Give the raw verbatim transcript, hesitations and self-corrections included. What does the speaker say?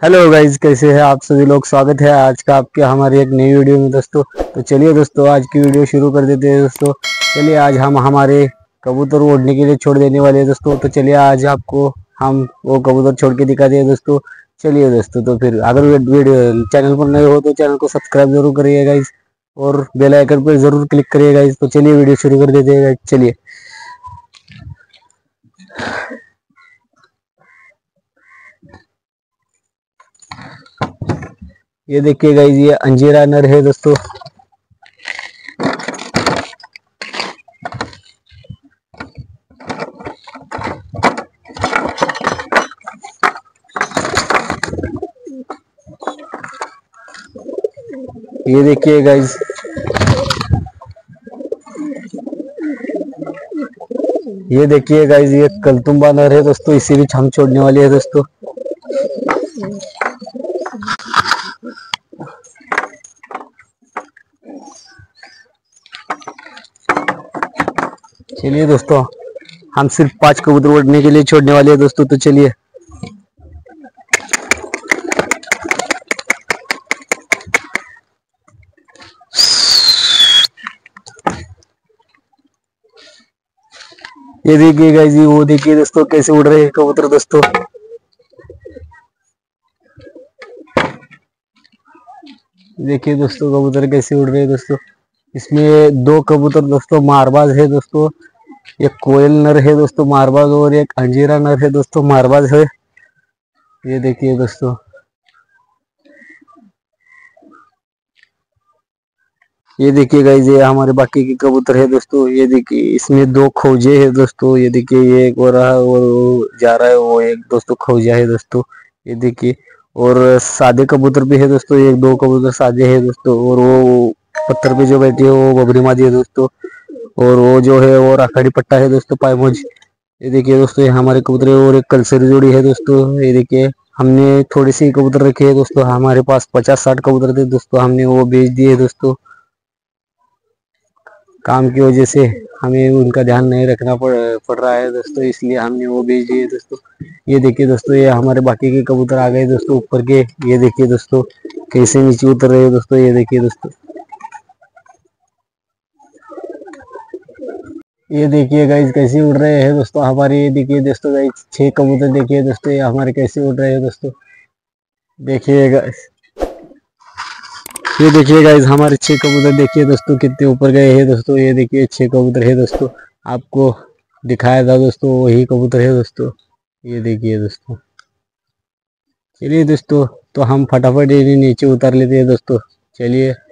Hello guys, कैसे हैं आप सभी लोग। स्वागत है आज का आपके हमारी एक नई वीडियो में दोस्तों। तो चलिए दोस्तों, आज की वीडियो शुरू कर देते हैं दोस्तों। चलिए, आज हम हमारे कबूतर उड़ने के लिए छोड़ देने वाले हैं दोस्तों। तो चलिए, आज आपको हम वो कबूतर छोड़ के दिखा दिए दोस्तों। चलिए दोस्तों, तो फिर अगर वीडियो चैनल पर नए हो तो चैनल को सब्सक्राइब जरूर करिए गाइज, और बेल आइकन पर जरूर क्लिक करिए गाइज। तो चलिए वीडियो शुरू कर देते हैं गाइज। चलिए, ये देखिए गाइज, ये अंजीरा नर है दोस्तों। ये देखिए गाइज, ये देखिए गाइज, ये कलतुम्बा नर है दोस्तों। इसी बीच हम छोड़ने वाले हैं दोस्तों। चलिए दोस्तों, हम सिर्फ पांच कबूतर उड़ने के लिए छोड़ने वाले हैं दोस्तों। तो चलिए, ये देखिए गाइस, वो देखिए दोस्तों कैसे उड़ रहे हैं कबूतर दोस्तों। देखिए दोस्तों, कबूतर कैसे उड़ रहे हैं दोस्तों। इसमें दो कबूतर दोस्तों मारबाज है दोस्तों। एक कोयल नर है दोस्तों मारबाज, और एक अंजीरा नर है दोस्तों मारबाज है। ये देखिए दोस्तों, ये देखिए गाइस, ये हमारे बाकी के कबूतर है दोस्तों। ये देखिए, इसमें दो खोजे है दोस्तों। ये देखिए, ये एक हो रहा है और वो जा रहा है, वो एक दोस्तों खोजा है दोस्तों। ये देखिए, और सादे कबूतर भी है दोस्तों। एक दो कबूतर सादे है दोस्तों, और वो पत्थर पे जो बैठी है वो बबरी मादी है दोस्तों। और वो जो है वो राखाड़ी पट्टा है दोस्तों, पायमोज। ये देखिए दोस्तों, ये हमारे कबूतर है, और एक कलसरी जोड़ी है दोस्तों। ये देखिए, हमने थोड़ी सी कबूतर रखे है दोस्तों। हमारे पास पचास साठ कबूतर थे दोस्तों, हमने वो बेच दिए दोस्तों। काम की वजह से हमें उनका ध्यान नहीं रखना पड़ पड़ रहा है दोस्तों, इसलिए हमने वो बेच दिए दोस्तों। ये देखिए दोस्तों, ये हमारे बाकी के कबूतर आ गए दोस्तों ऊपर के। ये देखिए दोस्तों, कैसे नीचे उतर रहे हैं दोस्तों। ये देखिए दोस्तों, ये देखिए गाइस, कैसे उड़ रहे हैं दोस्तों हमारे। ये देखिए दोस्तों गाइस, छह कबूतर देखिए दोस्तों, ये हमारे कैसे उड़ रहे हैं दोस्तों। देखिए गाइस, ये देखिए गाइस, हमारे छह कबूतर देखिए दोस्तों कितने ऊपर गए हैं दोस्तों। ये देखिए, छह कबूतर है दोस्तों। आपको दिखाया था दोस्तों, वही कबूतर है दोस्तों। ये देखिए दोस्तों। चलिए दोस्तों, तो हम फटाफट ये नीचे उतार लेते हैं दोस्तों। चलिए।